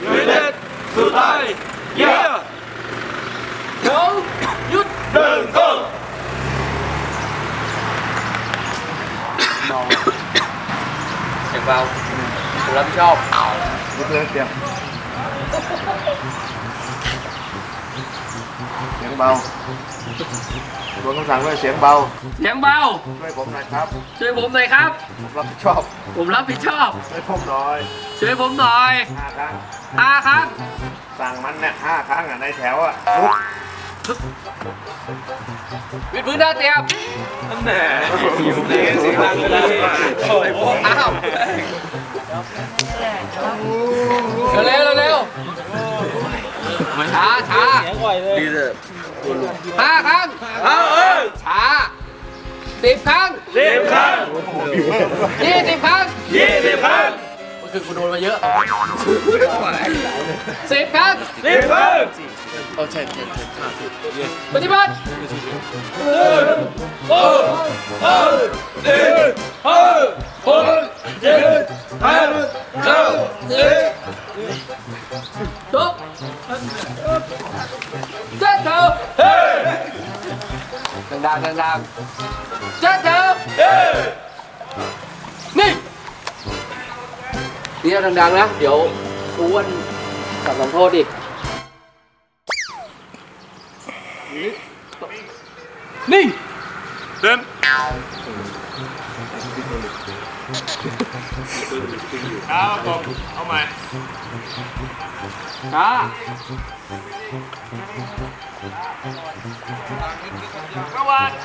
ยูไนเต็ดสุดท้ายเยี่ยมเดี๋ยวหยุด1-0เสียงเบาผมรับผิดชอบลุกเลยเตรียมเสียงเบาโดนคำสั่งด้วยเสียงเบาเสียงเบาช่วยผมหน่อยครับช่วยผมหน่อยครับผมรับผิดชอบผมรับผิดชอบช่วยผมหน่อยช่วยผมหน่อย5 ครั้งสั่งมันเนี่ย5 ครั้งในแถวลุกวิดพื้นหน้าเตรียมนั่นแหละอยู่ในเสียงดังเลยอ้าวเร็วช้าดีเลย5 ครั้งช้า10 ครั้ง20 ครั้งก็คือกูโดนมาเยอะ10 ครั้งใช่ปฏิบัติจบเจ็ดเท้าดังเจ็ดเท้านี่ดังๆนะเดี๋ยวอ้วนกลับลงโทษอีกนี่เดินเอาใหม่ช้าเมื่อวาน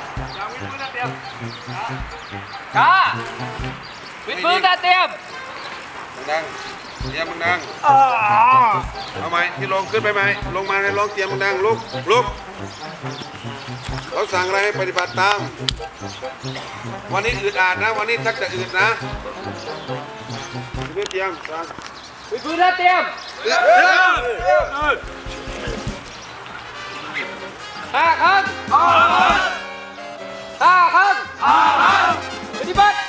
ช้าวิดพื้นตาเตรียมดังเตรียมดังเอาไหมที่ลงขึ้นไปไหมลงมาให้ลองเตรียมดังลุกเขาสั่งอะไรให้ปฏิบัติตามวันนี้อึดอัดนะวันนี้ทักจะอึดนะเพื่อเตรียมวิดพื้นตาเตรียม5 ครั้งปฏิบัติ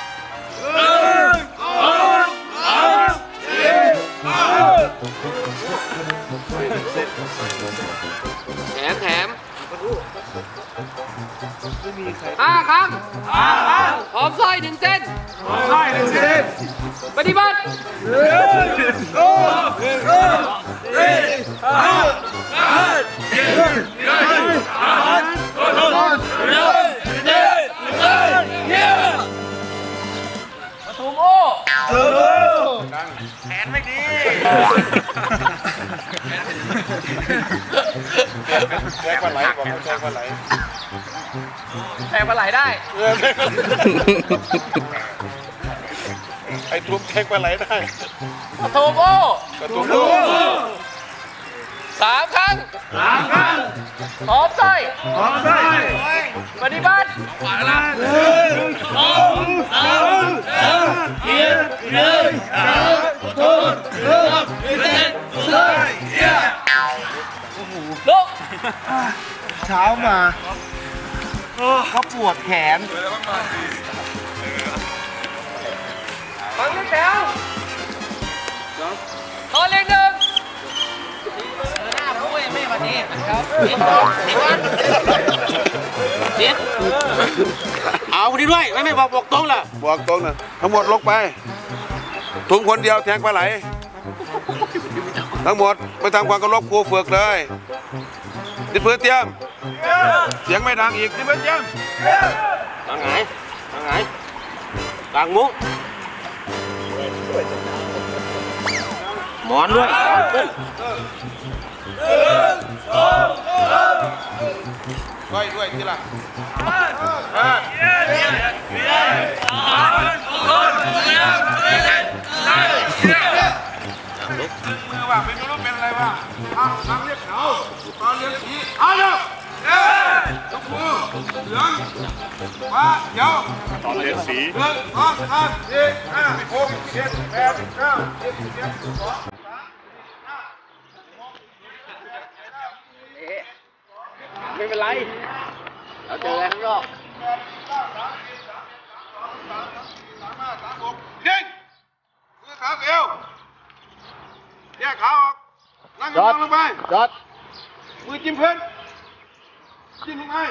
แถม5 ครั้งพร้อมสร้อย1 เส้นปฏิบัติถูกโอ้แขนไม่ดีแทงปลาไหลบอกแทงปลาไหลได้ไอ้ทุบแทงปลาไหลได้ถูกโอ้3 ครั้งพร้อมใส่ปฏิบัติลุกเช้ามาเขาปวดแขนฟังแถวตอนเล็ก1ไม่วันนี้ครับเอาคนนี้ด้วยไม่บอกตรงล่ะบอกตรงนะทั้งหมดลงไปถุงคนเดียวแทงปลาไหลทั้งหมดไปทำความเคารพครูฝึกเลยดิเพื่อเตรียมเสียงไม่ดังอีกดิเพื่อเตรียมดังไงดังมุ้งหมอนด้วยด้วยทีละมือว่าเป็นรูปเป็นอะไรวะทำเรียกเขาตอนเรียกผีเอาเร็วยกมือเหลืองว่าเดี๋ยวตอนเรียกสี1 2 3 4 5 6 7 8 9 10 11 12 ไม่เป็นไรเราเจออะไรข้างนอกยิงมือขาเอวแยกขาออกกำลังลงไปจอดมือจิ้มพื้นจิ้มลงไป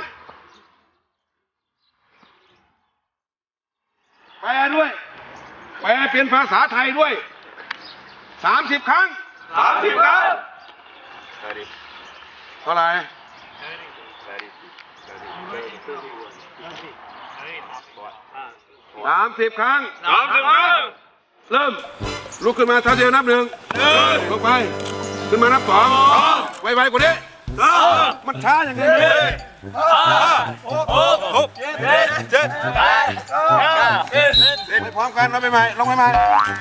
แปลด้วยแปลเป็นภาษาไทยด้วย30 ครั้ง30 ครั้งเท่าไหร่30 ครั้งเริ่มลุกขึ้นมาเท่าเดียวนับ 1ลงไปขึ้นมานับ 2ไวๆกว่านี้มันช้าอย่างนี้ไม่พร้อมกันเราไปใหม่ลงไปใหม่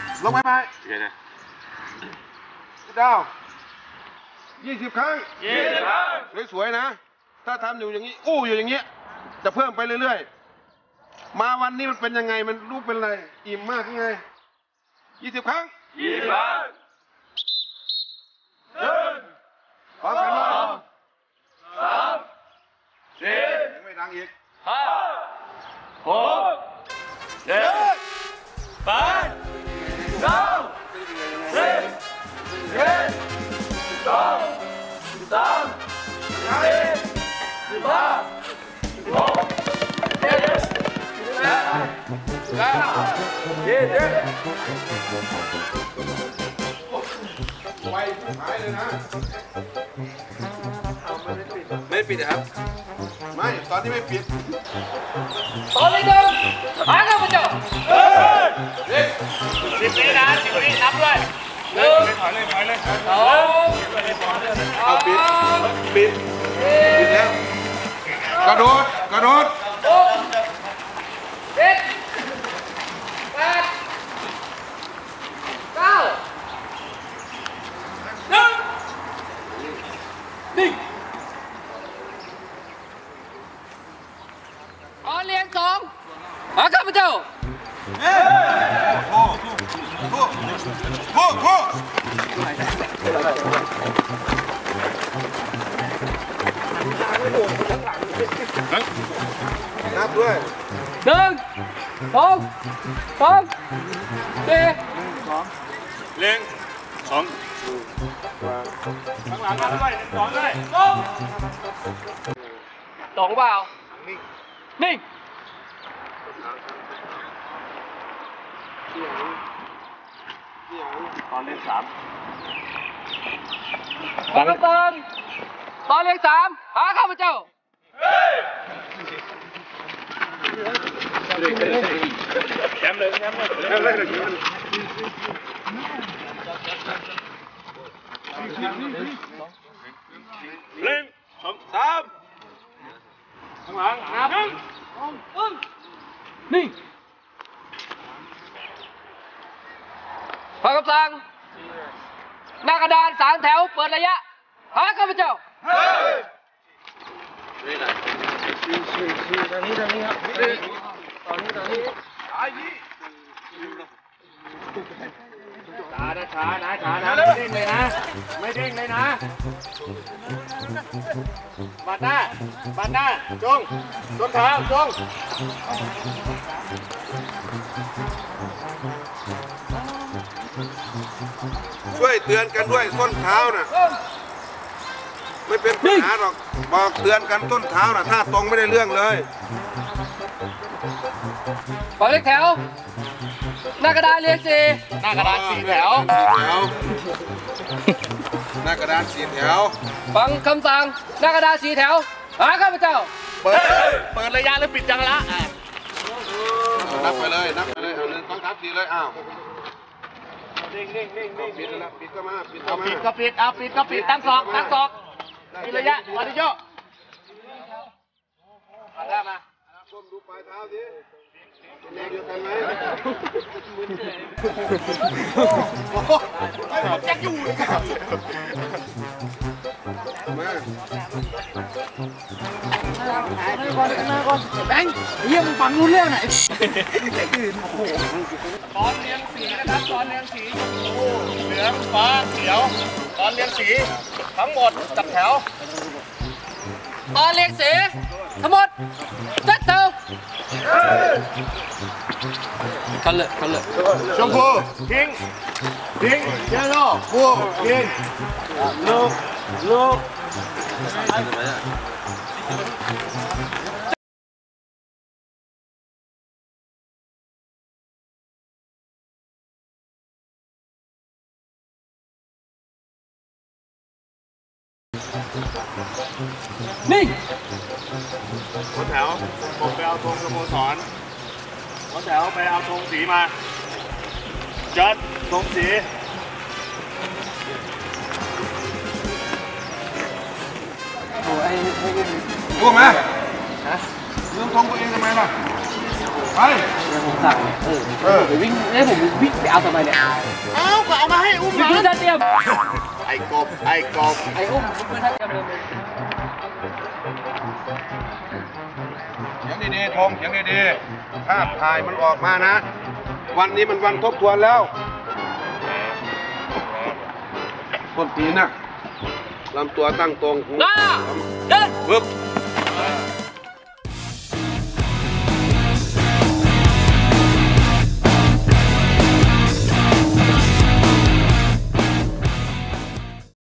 เจ้า20 ครั้งสวยๆนะถ้าทำอยู่อย่างนี้อู้อยู่อย่างนี้จะเพิ่มไปเรื่อยๆมาวันนี้มันเป็นยังไงมันรู้เป็นอะไรอิ่มมากยังไง20 ครั้งพร้อมกันมั้ย3 4ยังไม่ดังอีก5 6 7 8 ไวหายเลยนะไม่ปิดครับไม่ตอนนี้ไม่ปิดตอนนี้เดิมหาข้าพเจ้า10 วินะ10 วินับด้วยถอยเลยเอาปิดแล้วกระโดด7 8 9 นิ่งตอนเรียน2หาข้าพเจ้านับด้วย 1 2 3 4 เล็ง2ข้างหลังนับด้วย2ด้วยตรงเปล่านิ่งตอนเล่น3 ฟังกันตอนเรียน3หาข้าพเจ้าแชมป์เลยเล่น2 3ข้างหลังนับนิ่งฟังคำสั่งหน้ากระดาน3 แถวเปิดระยะหาข้าพเจ้าตอนนี้ครับตอนนี้ช้านะไม่เด้งเลยนะบัดหน้าจงต้นเท้าจงช่วยเตือนกันด้วยส้นเท้าน่ะไม่เป็นปัญหาหรอกบอกเตือนกันต้นเท้าน่ะถ้าตรงไม่ได้เรื่องเลยปล่อยเลขแถวหน้ากระดานเรียง4หน้ากระดาน4 แถวหน้ากระดาน4 แถวฟังคำสั่งหน้ากระดาน4 แถวหาข้าพเจ้าเปิดระยะหรือปิดจังละนับไปเลยเอา1 2 3 4เลยอ้าวปิดแล้วปิดก็มาปิดตั้งศอกปิดระยะมาดิโยมาก้มดูปลายเท้าสิเป็นแนวเดียวกันไหมจะอยู่มาแบงค์เยี่ยมฟังรู้เรื่องไหนตอนเรียงสีนะครับตอนเรียงสีเหลืองฟ้าเขียวตอนเรียงสีทั้งหมดจับแถวตอนเรียงสีทั้งหมดจัดแถวคันเลยชมพูทิ้งเยลโล่บูทิ้งลูกนี่หัวแถวผมไปเอาธงสโมสรหัวแถวไปเอาธงสีมาจัดธงสีรู้ไหมลืมธงตัวเองทำไมล่ะไปผมสั่งไปวิ่งผมวิ่งไปเอาทำไมเนี่ยเอาก็เอามาให้อุ้มวิ่งพื้นท่าเตรียมไอ้กบไอ้อุ้มพื้นท่าเตรียมเลยเสียงดีๆธงเสียงดีๆภาพถ่ายมันออกมานะ วันนี้มันวันทบทวนแล้วต้นตีนนะลำตัวตั้งตรงเดินปึ๊บ